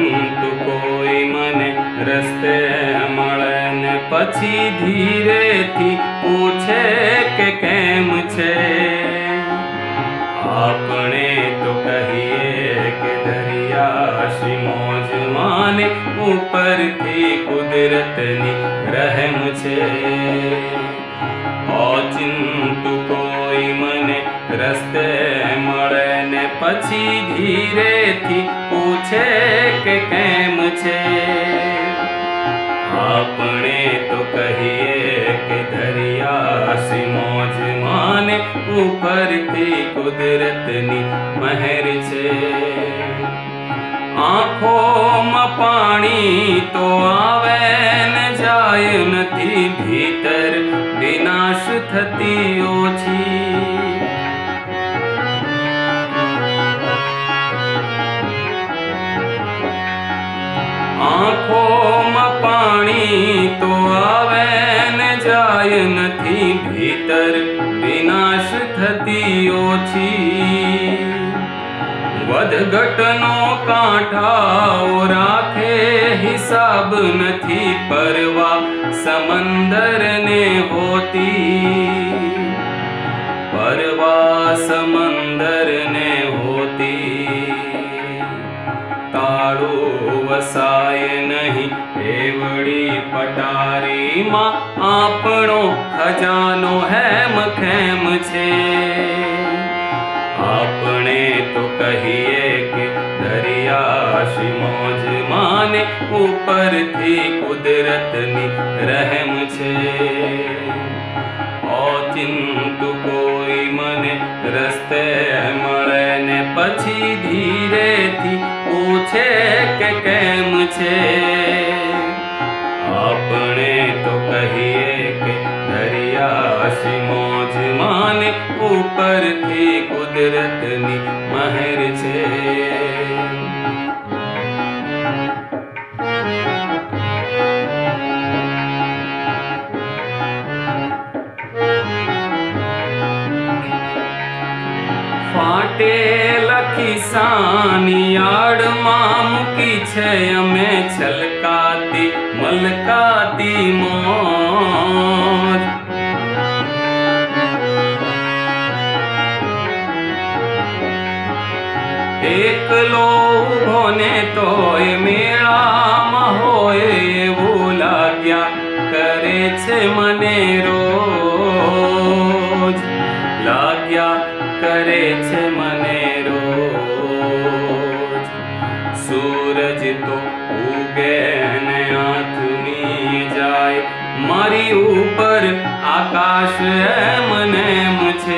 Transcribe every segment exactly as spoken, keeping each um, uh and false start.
ચિંતુ કોઈ મને રસ્તે મળે ને પછી ધીરેથી પૂછે કે કેમ છે, આપણે તો કહીએ કે દરિયાશી મોજ માને ઉપરથી કુદરતની રહેમ છે। અચિંતુ કોઈ મને રસ્તે મળે ને પછી ધીરેથી પૂછે કે કેમ છે, આપણે તો કહીએ કે દરિયાશી મોજ માને ઉપરથી કુદરતની મહેર છે। આંખોમાં પાણી તો આવે ને જાય નથી, ભીતર વિનાશ થતી ઓછી। આંખોમાં પાણી તો આવે ને જાય નથી, ભીતર વિનાશ થતી ઓછી। વધઘટનો કાંઠાઓ રાખે હિસાબ નથી પરવા સમંદરને હોતી, પરવા સમંદરને હોતી। તાળું વસાય નહીં એવડી પટારીમાં આપણો ખજાનો હેમ ખેમ છે। આપણે તો કહીએ કે દરિયાશી મોજ માને ઉપરથી કુદરતની રહેમ છે। અચિંતુ કોઈ મને રસ્તે મળે ને પછી ધીરેથી પૂછે કે કેમ છે, આપણે તો કહીએ કે દરિયાશી મોજ માને ઉપરથી કુદરતની મહેર છે। ફાટેલા ખિસ્સાની આડમાં મૂકી છે અમે છલકાતી મલકાતી મોજ। એકલો ઊભો ને તોય મેળામાં હોય એવું લાગ્યા કરે છે મને રોજ, લાગ્યા કરે છે મને રોજ। સૂરજ તો ઉગે ને આથમી જાય, મારી ઉપર આકાશ એમ નેમ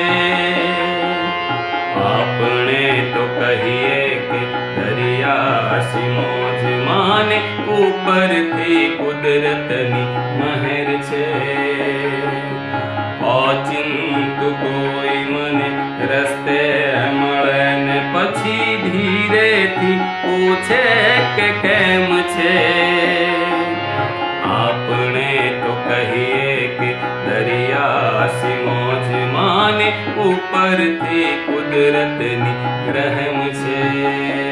છે। આપણે તો કહીએ કે દરિયાશી મોજ માને ઉપરથી કુદરતની મહેર છે। અચિંતુ કોઈ મને રસ્તે મળે ને પછી ધીરેથી પૂછે કે કેમ છે, આપણે તો કહીએ કે દરિયાશી મોજ માને ઉપરથી કુદરતની રહેમ છે।